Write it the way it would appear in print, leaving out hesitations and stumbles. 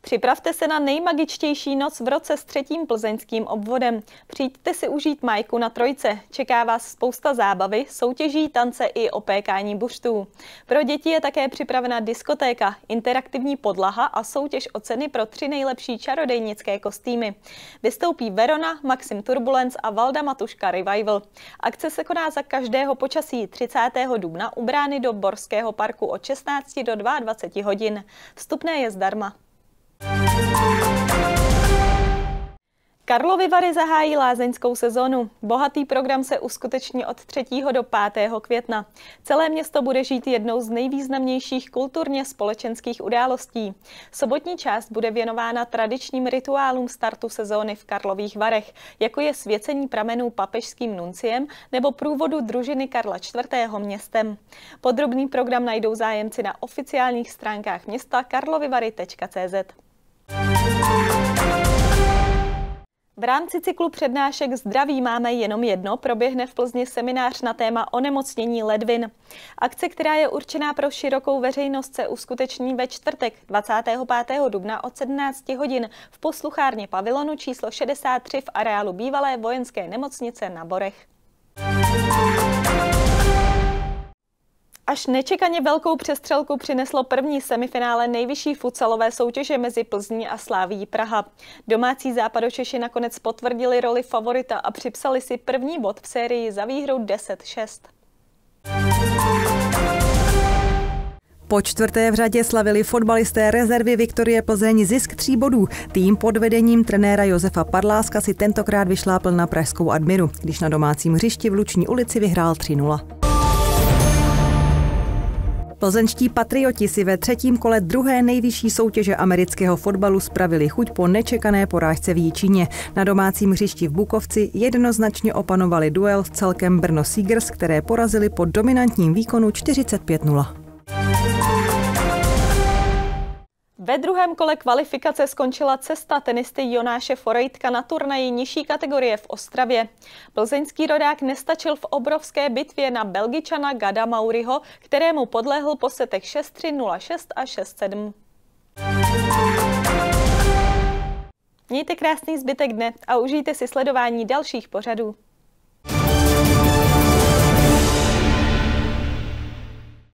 Připravte se na nejmagičtější noc v roce s 3. plzeňským obvodem. Přijďte si užít Majku na Trojce. Čeká vás spousta zábavy, soutěží, tance i opékání buřtů. Pro děti je také připravena diskotéka, interaktivní podlaha a soutěž o ceny pro 3 nejlepší čarodejnické kostýmy. Vystoupí Verona, Maxim Turbulence a Valda Matuška Revival. Akce se koná za každého počasí 30. dubna u brány do Borského parku od 16 do 22 hodin. Vstupné je zdarma. Karlovy Vary zahájí lázeňskou sezonu. Bohatý program se uskuteční od 3. do 5. května. Celé město bude žít jednou z nejvýznamnějších kulturně společenských událostí. Sobotní část bude věnována tradičním rituálům startu sezóny v Karlových Varech, jako je svěcení pramenů papežským nunciem nebo průvodu družiny Karla IV. Městem. Podrobný program najdou zájemci na oficiálních stránkách města karlovyvary.cz. V rámci cyklu přednášek Zdraví máme jenom jedno proběhne v Plzni seminář na téma onemocnění ledvin. Akce, která je určená pro širokou veřejnost, se uskuteční ve čtvrtek 25. dubna od 17 hodin v posluchárně pavilonu číslo 63 v areálu bývalé vojenské nemocnice na Borech. Až nečekaně velkou přestřelku přineslo první semifinále nejvyšší futsalové soutěže mezi Plzní a Slavií Praha. Domácí Západočeši nakonec potvrdili roli favorita a připsali si první bod v sérii za výhrou 10-6. Po čtvrté v řadě slavili fotbalisté rezervy Viktorie Plzeň zisk 3 bodů. Tým pod vedením trenéra Josefa Padláska si tentokrát vyšlápl na pražskou Admiru, když na domácím hřišti v Luční ulici vyhrál 3-0. Plzeňští patrioti si ve 3. kole druhé nejvyšší soutěže amerického fotbalu spravili chuť po nečekané porážce v Jičíně. Na domácím hřišti v Bukovci jednoznačně opanovali duel s celkem Brno Seegers, které porazili po dominantním výkonu 45-0. Ve druhém kole kvalifikace skončila cesta tenisty Jonáše Forejtka na turnaji nižší kategorie v Ostravě. Plzeňský rodák nestačil v obrovské bitvě na Belgičana Gada Mauriho, kterému podlehl po setech 6-3, 0-6 a 6-7. Mějte krásný zbytek dne a užijte si sledování dalších pořadů.